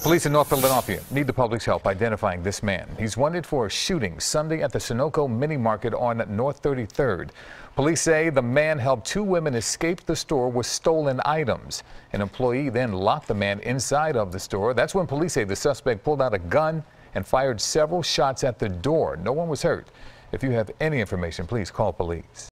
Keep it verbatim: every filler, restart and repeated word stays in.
Police in North Philadelphia need the public's help identifying this man. He's wanted for a shooting Sunday at the Sunoco mini market on North thirty-third. Police say the man helped two women escape the store with stolen items. An employee then locked the man inside of the store. That's when police say the suspect pulled out a gun and fired several shots at the door. No one was hurt. If you have any information, please call police.